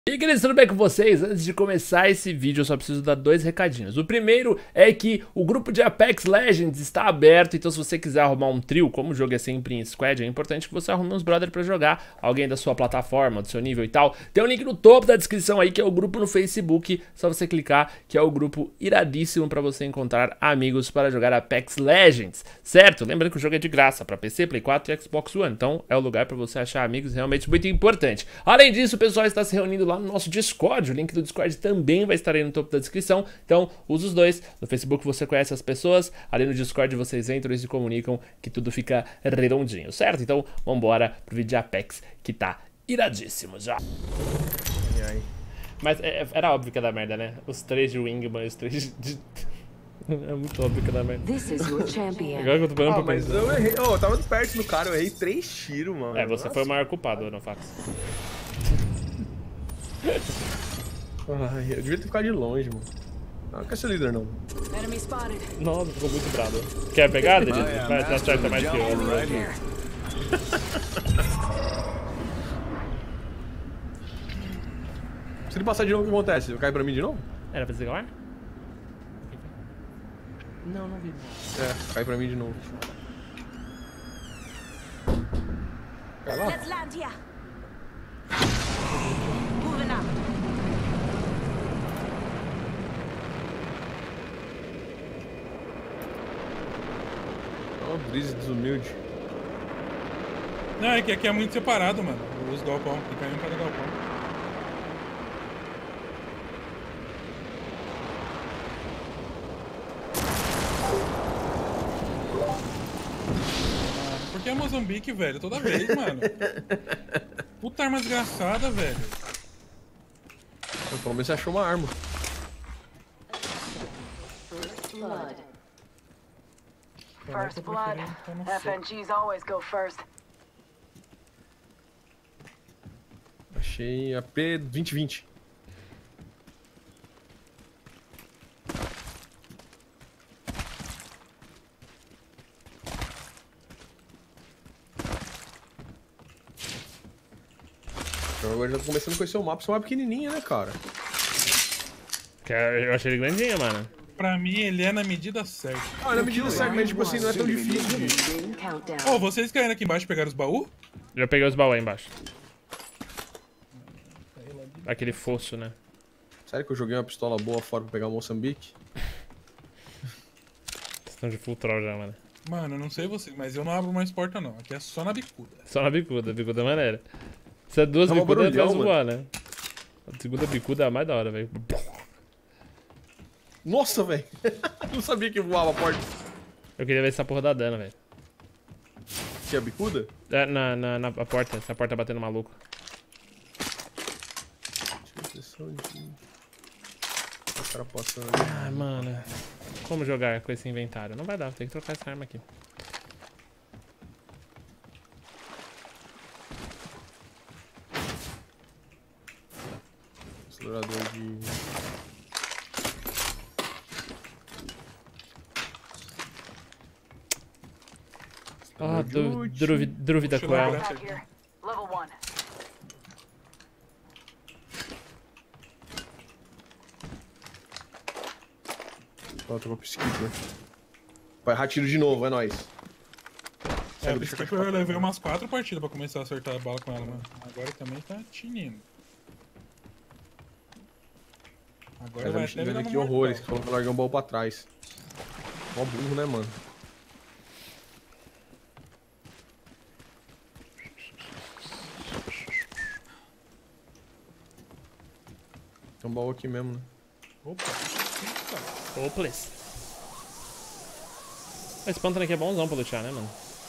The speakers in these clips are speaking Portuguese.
E aí, queridos, tudo bem com vocês? Antes de começar esse vídeo eu só preciso dar dois recadinhos. O primeiro é que o grupo de Apex Legends está aberto, então se você quiser arrumar um trio, como o jogo é sempre em squad, é importante que você arrume uns brother pra jogar, alguém da sua plataforma, do seu nível e tal. Tem um link no topo da descrição aí que é o grupo no Facebook, só você clicar que é o grupo iradíssimo pra você encontrar amigos para jogar Apex Legends, certo? Lembrando que o jogo é de graça pra PC, Play 4 e Xbox One, então é o lugar pra você achar amigos realmente muito importante. Além disso, o pessoal está se reunindo lá no nosso Discord, o link do Discord também vai estar aí no topo da descrição, então usa os dois. No Facebook você conhece as pessoas, ali no Discord vocês entram e se comunicam que tudo fica redondinho, certo? Então vambora pro vídeo de Apex que tá iradíssimo já. Ai, ai. Mas era óbvio que ia dar merda, né? Os três de Wingman, os três de... É muito óbvio que ia dar merda. This is your champion. Agora que eu tô parando pra Mas pensar. eu errei. Eu tava perto do cara, eu errei 3 tiros, mano. É, você foi o maior culpado, não, Fax. Ai, eu devia ter ficado de longe, mano. Não quer ser líder, não. Enemy spotted. Nossa, ficou muito bravo. Quer pegar, Dedito? Vai, você acerta mais que eu. Se ele passar de novo, o que acontece? Vai cair pra mim de novo? Era pra desligar o ar? Não, não vi. É, cai pra mim de novo. Vai lá. Let's land here. Moving up. Ó, Breeze desumilde. Não, é que aqui é muito separado, mano. Os galpão, fica em cada galpão. Por que é Moçambique, velho? Toda vez, mano. Puta arma desgraçada, velho. Pelo menos você achou uma arma. Blood. First blood. FNGs always go first. Achei AP 2020. Então agora já tô começando a conhecer o mapa. Esse mapa é pequenininho, né, cara? Eu achei ele grandinho, mano. Pra mim, ele é na medida certa. Ah, na medida certa, mas tipo assim, não é tão difícil de... Ring countdown. Ô, vocês caíram aqui embaixo e pegaram os baús? Já peguei os baús aí embaixo. Aquele fosso, né? Sério que eu joguei uma pistola boa fora pra pegar o Moçambique? Estão de full troll já, mano. Mano, eu não sei vocês, mas eu não abro mais porta, não. Aqui é só na bicuda. Só na bicuda, bicuda é maneira. Se é duas Tá mó bicudas, é pra barulhão, zoar, né? A segunda bicuda é a mais da hora, velho. Nossa, velho! Não sabia que voava a porta. Eu queria ver se essa porra dá dano, velho. Tinha bicuda? É, na porta, se a porta batendo maluco. Sessão de... O cara passando Ah, mano. Como jogar com esse inventário? Não vai dar, tem que trocar essa arma aqui. acelerador de... Ah, dúvida com Puxa, ela. né? Back here. Level 1. Ó, tô com a Peacekeeper. Vai errar tiro de novo, é nóis. É, por isso que eu levei umas 4 partidas pra começar a acertar a bala com ela, mano. Agora também tá tinindo. Agora Mas vai a até gente virar aqui uma horrores, que mortal. falou que largar um baú pra trás. Mó burro, né, mano? Tem um baú aqui mesmo, né? Opa, eita. Hopeless. Esse pântano aqui é bonzão pra lutear, né, mano?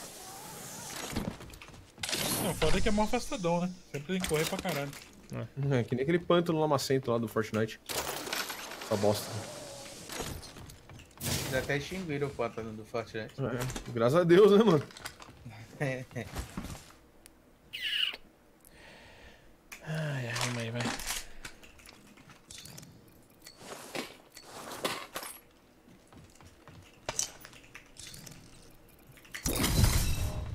Não, foda é que é mó afastadão, né? Sempre tem que correr pra caralho. É que nem aquele pântano lamacento lá do Fortnite. Essa bosta. Eles até extinguiram o pântano do Fortnite. É, graças a Deus, né, mano? Ai, arruma aí, vai.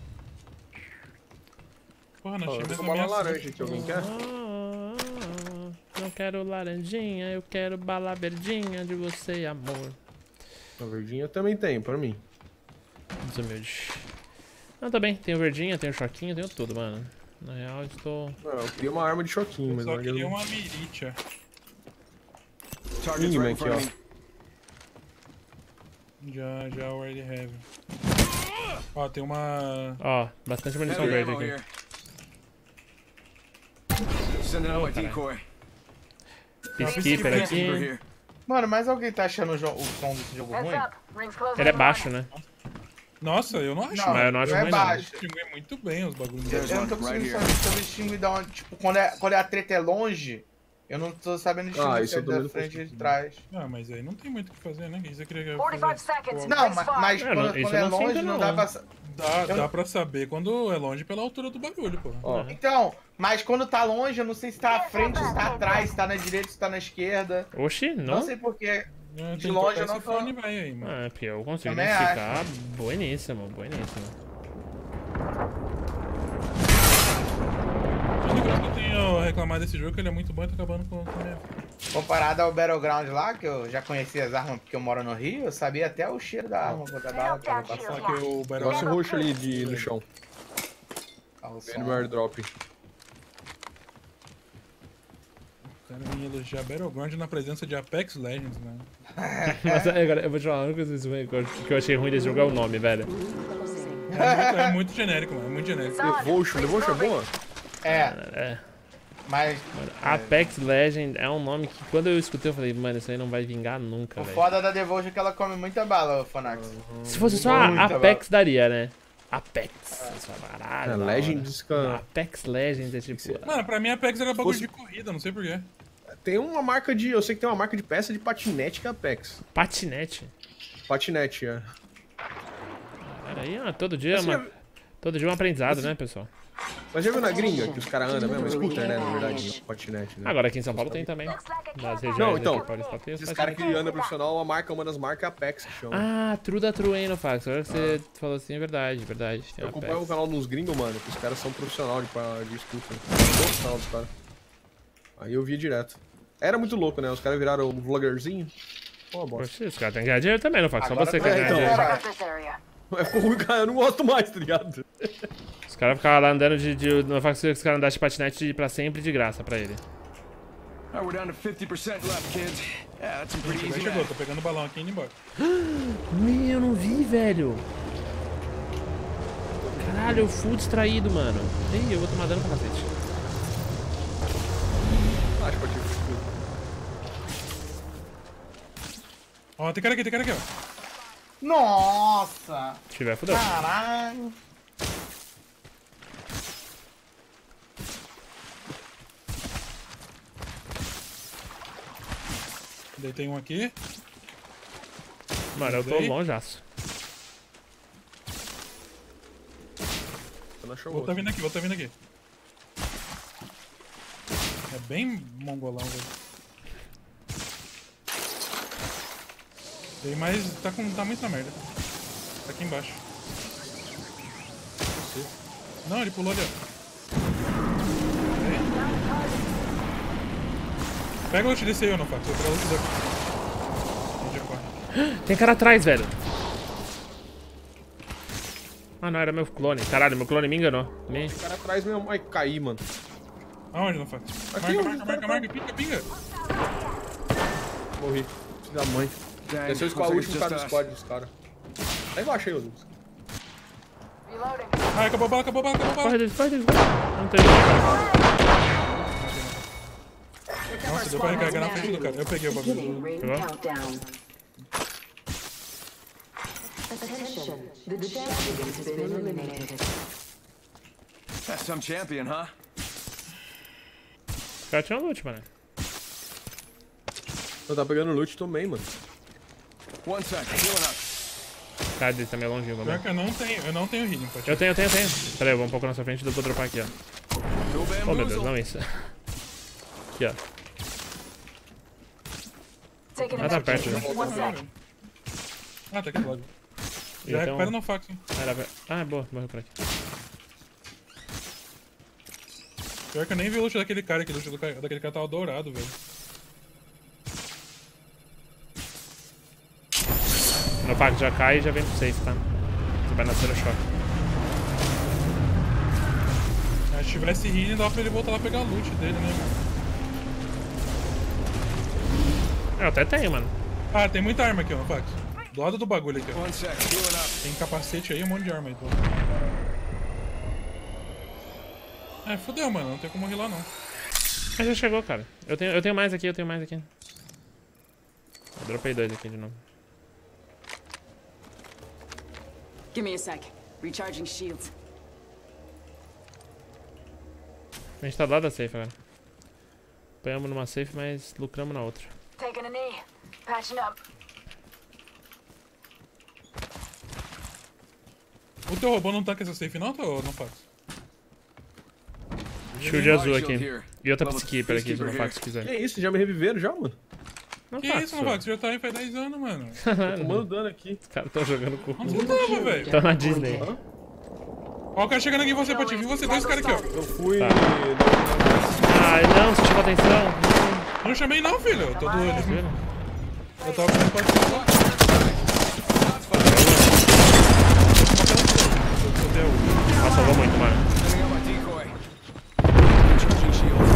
Porra, não Ó, achei eu tô mais com uma ameaçante. laranja aqui, alguém quer? quero laranjinha, eu quero bala verdinha de você, amor. A verdinha eu também tenho, pra mim. Desumilde. Não, tá bem, tenho verdinha, tenho choquinho, tenho tudo, mano. Na real, eu estou... Eu queria uma arma de choquinho, Eu mas só não queria uma miritia. Miniman aqui, ó. Já already have. Ó, tem uma... Ó, bastante munição verde aqui. Sending out my caralho. decoy. Peacekeeper aqui. Mano, mas alguém tá achando o som desse jogo Heads ruim? up. Rings closing. Ele é in baixo, one. né? Nossa, eu não acho. Não, Mas eu não acho é ruim, não. baixo. Distingue muito bem os bagulhos. Eu não tô conseguindo saber distinguir da onde, tipo, quando a treta é longe, eu não tô sabendo distinguir isso se é eu também da não frente e de consigo. trás. Ah, mas aí não tem muito o que fazer, né? O que você queria 45 fazer? seconds. Pô, Não, Rings mas five. não, quando isso é eu não longe sinto, não não. dá pra... Dá pra saber quando é longe pela altura do bagulho, pô. Ó, Então, mas quando tá longe, eu não sei se tá à frente, se tá atrás, se tá na direita, se tá na esquerda. Oxi, Não não? sei porquê. Tem De que longe tocar eu não esse tô- fone vai aí, mano. Ah, porque eu consigo Também identificar. Bueníssimo, bueníssimo. A única coisa que eu tenho a reclamar desse jogo é que ele é muito bom e tá acabando com a minha... Comparado ao Battleground lá, que eu já conhecia as armas porque eu moro no Rio, eu sabia até o cheiro da arma quando a bala tava Só passando. que o Battle negócio roxo ali no chão. O No meu airdrop. O cara me elogiar Battleground na presença de Apex Legends, mano. Mas agora, eu vou te falar, a única coisa que eu achei ruim desse jogo é o nome, velho. É muito genérico, mano. É muito genérico. Devotion é boa? É, É. mas Apex Legend é um nome que quando eu escutei eu falei, mano, isso aí não vai vingar nunca, o velho. foda da Devotion é que ela come muita bala, o Fanax. Se fosse só a Muita Apex daria, né? Apex. Isso é É, baralho. da hora. Legends fica... Apex Legends é tipo. Mano, pra mim Apex era bagulho Fosse- de corrida, não sei porquê. Tem uma marca de... Eu sei que tem uma marca de peça de patinete que é Apex. Patinete. Patinete, é. Pera aí, ó, todo dia, Você todo dia um aprendizado, né, pessoal? Mas já viu na gringa que os caras andam mesmo? Scooter, né? Na verdade, patinete, né? Agora aqui em São Paulo tem também. Nas regiões Não, então, aqui, Paulista, tem os Esses caras que patinetes. andam profissional, uma das marcas é Apex que chama. Ah, True da True, hein, no Fax. Agora que você falou assim, é verdade, verdade. Tem Eu acompanho o Apex. canal dos gringos, mano, que os caras são profissional de scooter. Profissional dos caras. Aí eu via direto. Era muito louco, né? Os caras viraram um vloggerzinho. Pô, bosta. Poxa, os caras têm que ganhar dinheiro também, no Fax. Só Agora você tá, quer ganhar então. dinheiro. Cara, Check out this area. Mas ficou ruim, cara. Eu não gosto mais, tá ligado? Os caras ficavam lá andando no Fax, os caras andassem de patinete pra sempre de graça pra ele. Alright, we're down to 50% left, kids. Yeah, that's some pretty Já easy chegou, math. tô pegando o balão aqui e indo embora. Meu, eu não vi, velho. Caralho, eu fui distraído, mano. Ih, eu vou tomar dano pra cacete. Acho que eu tive escudo. Ó, tem cara aqui, ó. nossa! Se tiver, fudeu. Caralho! Daí tem um aqui. Mano, eu tô Daí? longeaço. Você não achou Vou tá outro. vindo aqui. É bem mongolão, velho. Tem mais... Tá muito na merda. Tá aqui embaixo. Não, ele pulou ali, ó. Aí. Pega o ult desse aí, eu não faço. Eu vou pegar o ult daqui. Ele já corre. Tem cara atrás, velho. Ah, não, era meu clone. Caralho, meu clone me enganou. Me... O cara atrás mesmo. Ai, caí, mano. Aonde, não faço? Aqui, ó, Marca, pinga. Morri. Filho da mãe. Dang, Desceu o looks squad, o like último it's cara do just us. squad dos caras. Aí embaixo aí, ô Lucas. Reloading. Ah, acabou a bala. Corre deles, corre deles. Não tem jeito. Nossa, deu pra recarregar na frente do cara. Eu peguei o bagulho. Ring Pegou? countdown. Attention, the champion has been eliminated. That's some champion, huh? Os caras tinham loot, mano. Eu tava pegando loot também, mano. 1 sec, healing up. O cara dele tá meio longinho, Pior mano. que eu não tenho healing pra ti. Eu tenho. Pera aí, eu vou um pouco na sua frente e eu vou dropar aqui, ó. No Oh, meu Deus, bamboozle. não isso. Aqui, ó. Taking a Ah, tá minute. perto, né? 1 sec. Ah, tá aqui do lado. E Já eu recupera tenho... no fax, hein? Ah, boa, morreu por aqui. Pior que eu nem vi o loot daquele cara, que o loot daquele cara tava dourado, velho. No pack já cai e já vem pro safe, tá? Você vai nascer no choque. Se tivesse rindo, dava pra ele voltar lá pegar o loot dele, né, mano? Eu até tenho, mano. Ah, tem muita arma aqui, ó, Fax. Do lado do bagulho aqui, ó. 1 sec, healing up. Tem capacete aí, um monte de arma aí. Pô. É, fodeu, mano. Não tem como rilar, não. Mas já chegou, cara. Eu tenho mais aqui, eu dropei 2 aqui de novo. Give me a sec. Recharging shields. A gente tá do lado da safe agora. Apanhamos numa safe, mas lucramos na outra. Taking a knee. Patching up. O teu robô não tá com essa safe não, ou não faz? Shield azul aqui. E outra Peacekeeper aqui, se o Fax quiser. Que isso? Já me reviveram já, mano? Não Que isso, Fax? Você já tá aí faz 10 anos, mano. Tô tomando dano aqui. Os caras tão jogando com... Onde você tava, velho? Tá na Disney. Ó, o cara chegando aqui em você, Pati. Vi você, dois caras aqui, ó. Eu fui... Tá. Ai, não, você chamou atenção. Não chamei não, filho. Eu tô doido. Viram? Eu tava com o Nossa, salvou muito, mano. Setting up my decoy. Recharging shields.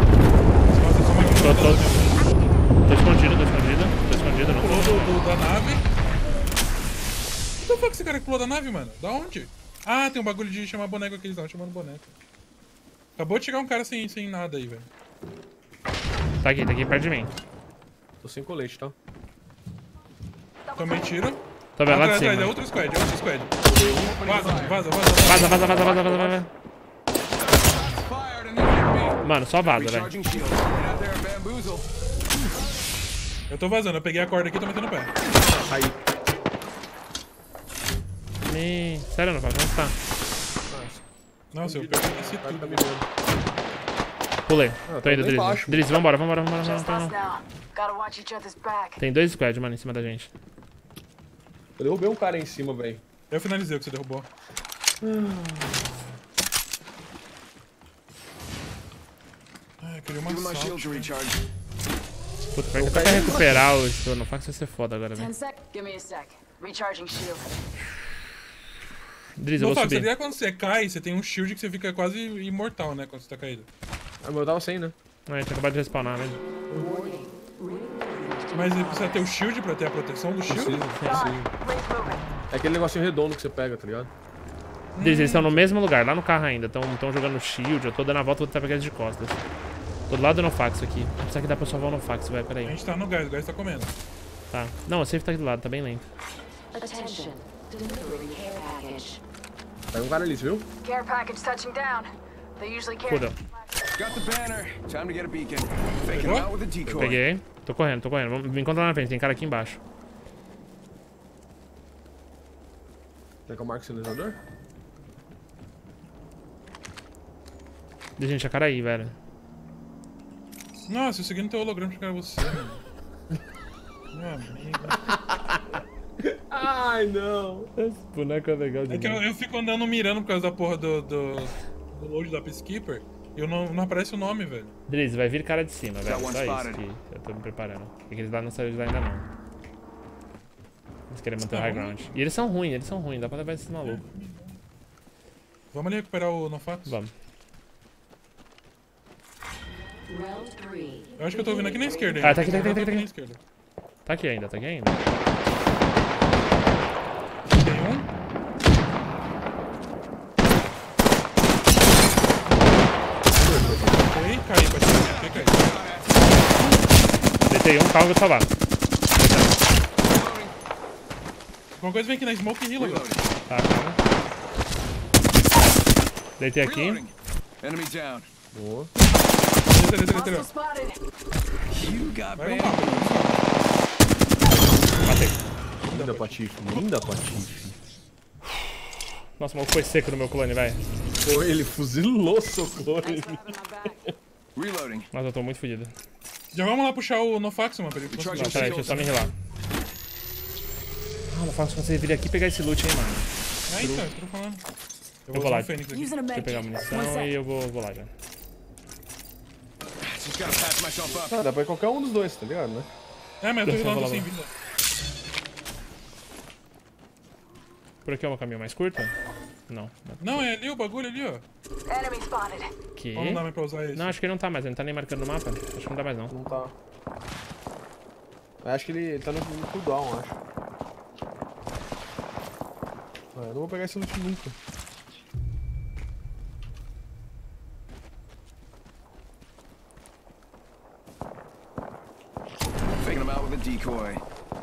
Tô escondido, não. Pulou da nave. What the fuck esse cara que pulou da nave, mano? Da onde? Ah, tem um bagulho de chamar boneco aqui, eles estavam chamando boneco. Acabou de chegar um cara sem nada aí, velho. Tá aqui perto de mim. Tô sem colete, tá? Tomei tiro. Tô vendo lá de Atrás, cima. é outro squad, Vaza. Vaza. Fired and they hit me. Mano, só vaza, velho. Recharging shields. Get out there and bamboozle. Eu tô vazando, eu peguei a corda aqui e tô metendo o pé. Aí. Sério, não, Fax? Onde tá? Nossa, eu peguei esse Tá me tudo. vendo. Pulei. Tô indo, lá Drizzy. embaixo. Drizzy, vambora. Just us now. Gotta watch each other's back. Tem 2 squads, mano, em cima da gente. Eu derrubei um cara aí em cima, velho. Eu finalizei o que você derrubou. Ai, eu queria uma Give my sal. shield to recharge. Puta, vai tentar recuperar o Stone Fax, vai ser foda agora, 10 velho. sec. Give me a sec. Recharging shield. Drizzy, eu Não, vou Fax, subir. sabia quando você cai, você tem um shield que você fica quase imortal, né? Quando você tá caído. Ah, mas eu tava sem, né? Ah, a gente acabou de respawnar, né? Mas precisa ter o shield pra ter a proteção do shield? Preciso. Rings moving. É aquele negocinho redondo que você pega, tá ligado? Drizzy, eles estão no mesmo lugar, lá no carro ainda. Estão jogando shield, eu tô dando a volta, vou tentar pegar eles de costas. Tô do lado do Nofax aqui. Será que dá pra salvar o Nofax, velho? Pera A aí. gente tá no gás, o gás tá comendo. Tá. Não, a safe tá aqui do lado, tá bem lento. Attention. Delivering care package. Pega um cara ali, você viu? Care package touching down. They usually carry. Fudeu. Got the banner. Time to get a beacon. Faking Pegou? him out with a decoy. Peguei. Tô correndo. Vamos me encontrar lá na frente, tem cara aqui embaixo. Quer que eu marque o sinalizador? Deixa a gente a cara aí, velho. Nossa, eu segui no teu holograma pra você, mano. Meu amigo. Ai, não. Esse boneco é legal É que eu fico andando mirando por causa da porra do load da Peacekeeper e não aparece o nome, velho. Drizzy, vai vir cara de cima, velho. one Só isso spotted. que eu tô me preparando. Porque eles lá não saíram de lá ainda não. Eles querem manter o high ground. E eles são ruins, dá pra levar esses malucos. Vamos ali recuperar o Nofax? Vamos. Round 3. Eu acho que eu tô vindo aqui na esquerda. Ah, tá aqui. Eu tô vindo na esquerda. Tá aqui ainda. Tem um. Caí, Pati. Deitei um, calma, eu vou salvar. Alguma coisa vem aqui na smoke e heal, velho. Tá, calma. Deitei aqui. Reloading. Enemy down. Boa. Desceu. Hostile spotted. You got Vai no bamboozled. papo. Matei. Linda Patife, linda Patife. Nossa, o maluco foi seco no meu clone, velho. Pô, ele fuzilou seu clone. Reloading. Nossa, eu tô muito fodido. Já vamos lá puxar o Nofax, mano, pra ele Não, conseguir. pera aí, deixa eu só me healar. Ah, não faço você vir aqui pegar esse loot, hein, mano. É, então, eu tô falando. Eu vou usar lá. o Fênix aqui. Using a Deixa eu med pegar a kit. munição One sec. e eu vou lá já. Just gotta patch myself up. Ah, dá pra ir qualquer um dos dois, tá ligado, né? É, mas eu tô rilando assim, vida. Por aqui é um caminho mais curto? Não. Não, é ali o bagulho ali, ó. Enemy spotted. Que? Ou não dá mais pra usar esse? Não, acho que ele não tá mais. Ele não tá nem marcando no mapa. Acho que não dá mais, não. Não tá. Eu acho que ele tá no cooldown, acho. Ah, eu não vou pegar esse loot nunca. Faking him out with a decoy.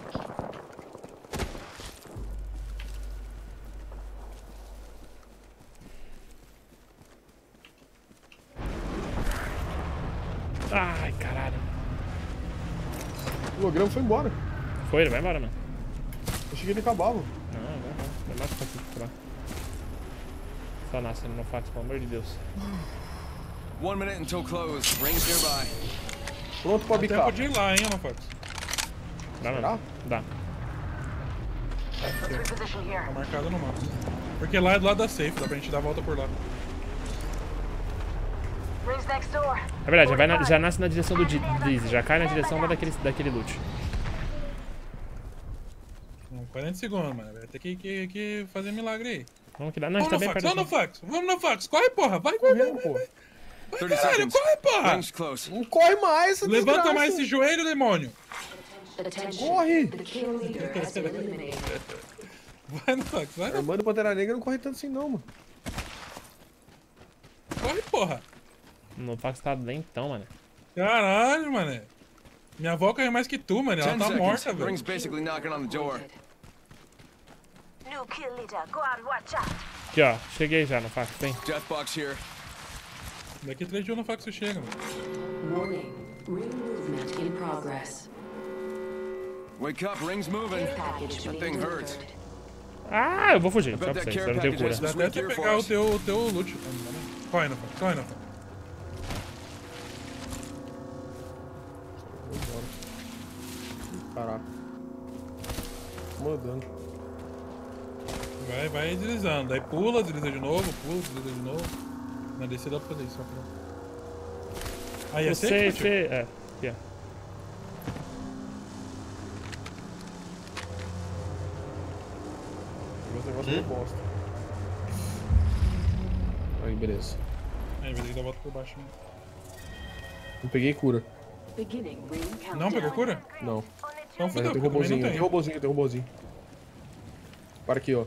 Ai, caralho. O holograma foi embora. Foi, ele vai embora, mano. Eu achei que ele acabava. Não. Vai mais pra curar. Só nascendo no fax, pelo amor de Deus. 1 minute until close. Rings nearby. Pronto pra Até bicar. pode ir lá, hein, Anafox. Dá, Será? mano. Dá. Let's reposition here. Tá marcado no mapa. Porque lá é do lado da safe, dá pra gente dar a volta por lá. Rings next door. É verdade, já nasce na direção do Dizzy. Já cai na direção lá daquele loot. 40 segundos, mano. Vai ter que fazer milagre aí. Vamos que dá. Não, a gente Vamos tá bem no fax, perto. vamos no fax. Vamos no fax. Corre, porra. Vai, vai, vai. Pô. Vai, 30 caralho, seconds. corre, porra. Rings close. Não corre mais, essa Levanta desgraça. mais esse joelho, demônio. Attention. Corre! The kill leader has been eliminated. Vai no fax, vai A no... irmã do Pantera Negra não corre tanto assim não, mano. Corre, porra. No fax tá lentão, mano. Caralho, mano. Minha avó corre mais que tu, mano. Ela 10 tá seconds. morta, velho. Rings basically knocking on the door. New kill leader. Go out and watch out. Aqui, ó. Cheguei já no fax, vem. Deathbox here. Daqui 3 dias no fax você chega, mano. Warning. Ring movement in progress. Wake up, rings moving. Package That being thing hurts. delivered. Ah, eu vou fugir. I Só bet pra that vocês. care Eu não tenho package cura. has Dá some até sweet pra gear pegar for o us. teu loot. Corre no fax, corre no fax. Caraca. Mandando. Vai deslizando. Daí pula, desliza de novo, pula, desliza de novo. Na descida dá pra fazer isso, só pra... Aí é Você safe, fez. É, aqui, ó. Esse negócio é bosta. Aí, beleza. Aí vai ter que dar a volta por baixo. Né? Não peguei cura. Beginning ring countdown. Não pegou cura? Não. Então Mas fudeu, tem porque também robozinho, não tem robozinho, tem robozinho. Para aqui, ó.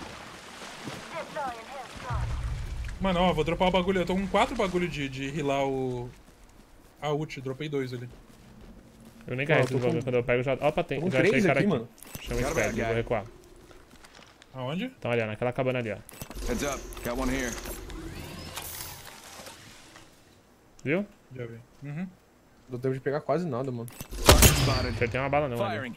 Mano, ó, vou dropar o bagulho. Eu tô com 4 bagulho de healar a ult. Dropei 2 ali. Eu nem carrego Ó, tô esses bagulho. com- Quando eu pego, já. Opa, tem. Tô com Já achei 3 cara aqui, aqui. mano. Chama esse Got a cara bad aqui, guy. vou recuar. Aonde? Então, ali, ó, naquela cabana ali, ó. Heads up. Got one here. Viu? Já vi. Uhum. Não deu tempo de pegar quase nada, mano. Spotted. Acertei uma bala não ali. Firing.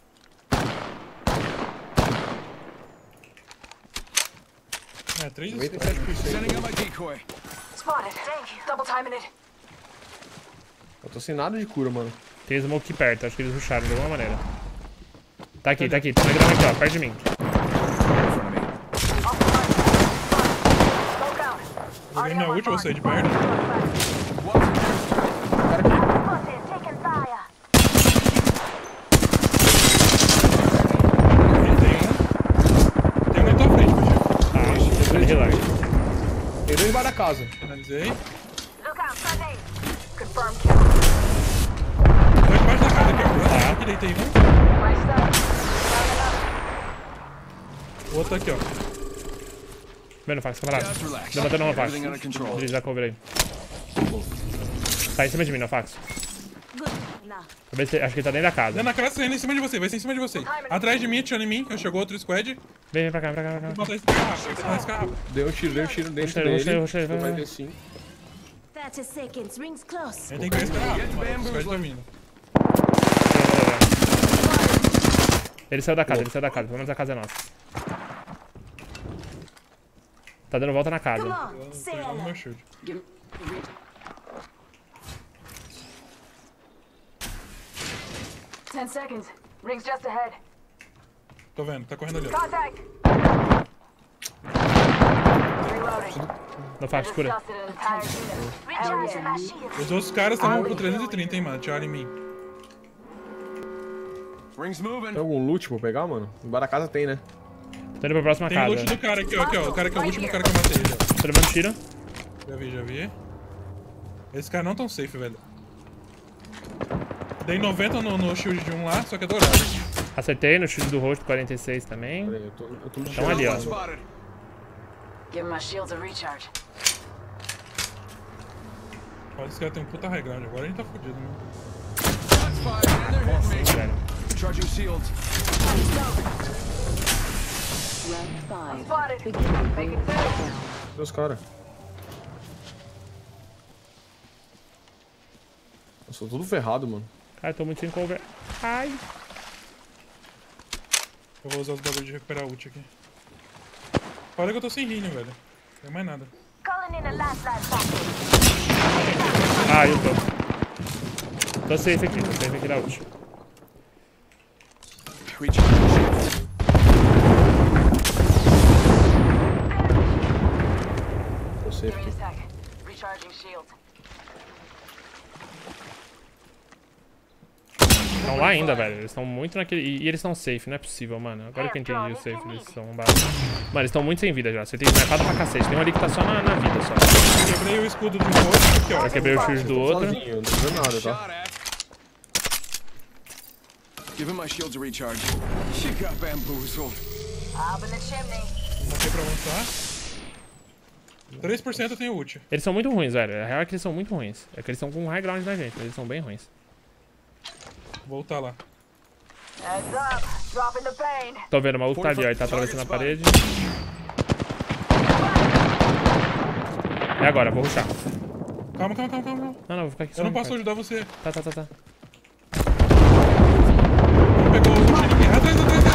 É, 3 97%. Sending out my decoy. Spotted. Thank you. Double timing it. Eu tô sem nada de cura, mano. Tem smoke aqui perto, acho que eles rusharam de alguma maneira. Tá aqui, tá aqui. Tá na grama aqui, ó, perto de mim. In front of me. Off the mark. Smoke out. Joguei minha ult, eu vou sair de perto. One's in there. Cara aqui. Spotted. Taking fire. Tem um na tua frente, Pacheco. Ah, ele relaxa. Tem 2 embaixo da casa. Finalizei. Look out. Grenade. Confirm kill. 2 debaixo da casa aqui, ó. Aqui deitei um. My side. O outro aqui, ó. Vem no fax, camarada. Just relax. Levantando uma fax. Everything under control. Desliza a cover aí. Tá em cima de mim, no fax. Deixa eu ver se, acho que ele tá dentro da casa. Dentro da casa, saindo em cima de você, vai ser em cima de você. Atrás de mim, atirando em mim, chegou outro squad. Vem pra cá, pra cá, pra cá. Bota esse carro rápido, bota esse carro rápido. Deu um tiro dentro Roxei, dele. vai. Vai ter 5. 30 seconds. Rings close. A gente tem que pegar esse carro rápido, mano. O squad tá vindo. Ele saiu da casa, pelo menos a casa é nossa. Tá dando volta na casa. Tô jogando meu shield. Give me... 10 seconds. Rings just ahead. Tô vendo, tá correndo ali, ó. Contact. Reloading. No Fax, cura. Exhausted an entire unit. Recharging my shields. Os outros caras estavam pro 330, hein, mano. Tiraram em mim. Rings moving. Tem algum loot pra eu pegar, mano? Embaixo da casa tem, né? Tô indo pra próxima Tem o casa. loot do cara aqui, ó. Aqui, ó. O cara que é o último cara que eu matei. Já. Tô levando tiro. Já vi. Esses caras não tão safe, velho. Dei 90 no shield de um lá, só que é dourado. Acertei no shield do rosto 46 também. Pera aí, eu tô me Estão ali, ó. Spotted. Give my shields a recharge. Olha, esse cara tem um puta high ground. Agora a gente tá fudido, mano. Shots fired and they're hitting me. Velho. Charging shields. Round 5. Spotted. Beginning ring Making countdown. Cadê os caras? Eu sou tudo ferrado, mano. Cara, tô muito sem cover. Ai. Eu vou usar os bagulhos de recuperar ult aqui. Olha que eu tô sem healing, velho. Não tem mais nada. Calling in a last life package. Ah, eu tô. Tô safe aqui na ult. Recharging shields. Eu sei Give me aqui. a sec. Recharging shield. Estão lá ainda, velho. Eles estão muito naquele... E eles estão safe, não é possível, mano. Agora que eu entendi o safe, eles são... Mano, eles estão muito sem vida já. Você tem snipado pra cacete. Tem um ali que tá só na vida, só. Quebrei o escudo de um outro aqui, ó. Eu quebrei o shield do outro. Sozinho, eu não tô vendo nada, tá? Shot at. Giving my shields a recharge. She got bamboozled. Up in the chimney. Matei pra avançar. 3% tem ult. Eles são muito ruins, velho. A real é que eles são muito ruins. É que eles estão com high ground na gente, mas eles são bem ruins. Vou voltar lá. Heads up. Dropping the pain. Tô vendo, o maluco tá ali, ó. Ele tá atravessando a parede. É agora, vou rushar. Calma. Não, vou ficar aqui só. Eu não posso ajudar você. Tá. Não pegou o ult ninguém. Atrás.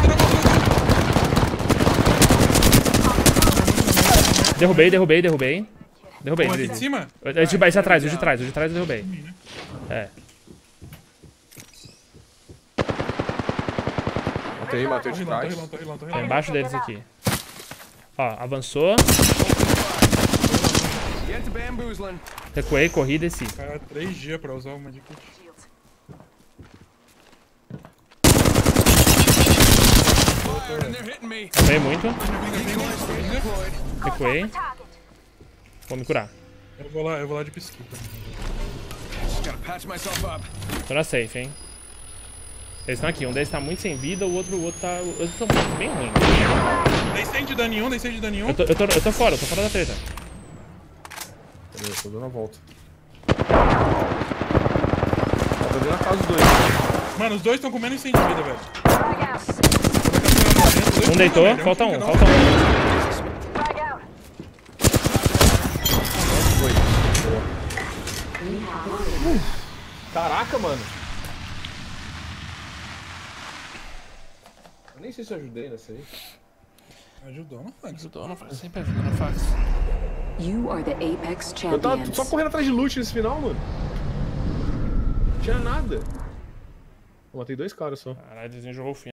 Derrubei. Derrubei Pô, aqui ele. de cima? Esse de trás eu derrubei. É. Matei de trás. Tô rilando. Tá embaixo deles aqui. Ó, avançou. Get to bamboozling. Recuei, corri e desci. Cara, 3 dias pra usar uma de kit. Shields. Fired and they're hitting me. Apanhei muito. Deployed. Recuei. Target. Vou me curar. Eu vou lá de psiquica. Just gotta patch myself up. Tô na safe, hein. Eles estão aqui. Um deles tá muito sem vida, o outro tá... Eles estão bem ruins. Dei 100 de dano em um. Eu tô fora da treta. Beleza, tô dando a volta. Tá dentro da casa dos dois. Mano, os dois estão com menos 100 de vida, velho. Frag out. Um deitou, falta um. Frag out. Foi. Boa. Caraca, mano. Eu nem sei se eu ajudei nessa aí. Ajudou, não foi? Sempre ajuda na fax. You are the Apex Eu tava champions. só correndo atrás de loot nesse final, mano. Não tinha nada. Eu matei 2 caras só. Caralho, desenjogou o fim.